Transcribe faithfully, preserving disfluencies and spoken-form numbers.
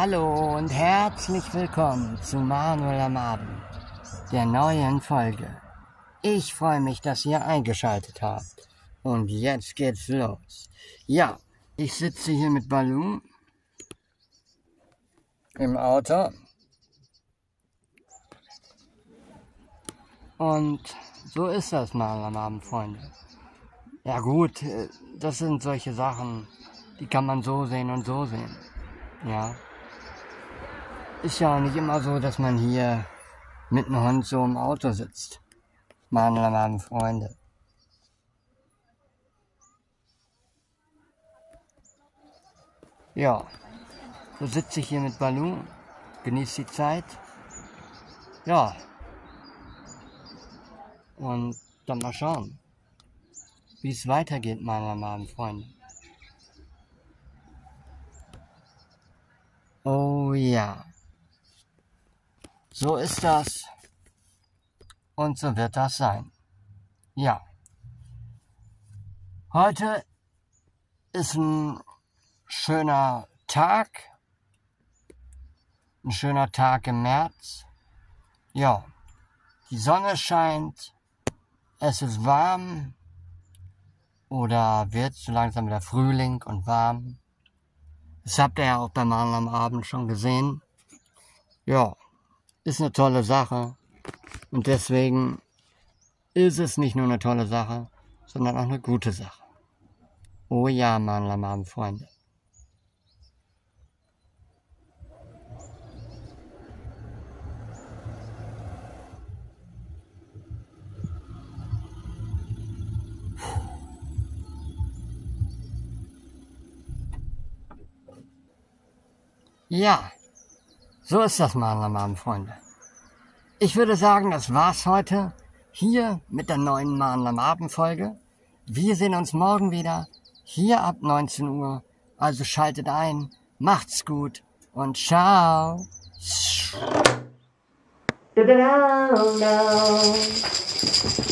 Hallo und herzlich willkommen zu Manuel am Abend, der neuen Folge. Ich freue mich, dass ihr eingeschaltet habt. Und jetzt geht's los. Ja, ich sitze hier mit Balu im Auto. Und so ist das mal am Abend, Freunde. Ja gut, das sind solche Sachen, die kann man so sehen und so sehen. Ja. Ist ja auch nicht immer so, dass man hier mit einem Hund so im Auto sitzt. Mal am Abend, Freunde. Ja, so sitze ich hier mit Balu, genieße die Zeit. Ja. Und dann mal schauen, wie es weitergeht, mal am Abend, Freunde. Oh ja. So ist das. Und so wird das sein. Ja. Heute ist ein schöner Tag. Ein schöner Tag im März. Ja. Die Sonne scheint. Es ist warm. Oder wird so langsam wieder Frühling und warm. Das habt ihr ja auch beim Malen am Abend schon gesehen. Ja. Ist eine tolle Sache. Und deswegen ist es nicht nur eine tolle Sache, sondern auch eine gute Sache. Oh ja, Mann, am Abend, Freunde. Ja, so ist das mal am Abend, Freunde. Ich würde sagen, das war's heute hier mit der neuen Mahn am Abend Folge. Wir sehen uns morgen wieder hier ab neunzehn Uhr. Also schaltet ein, macht's gut und ciao. Da, da, da, da.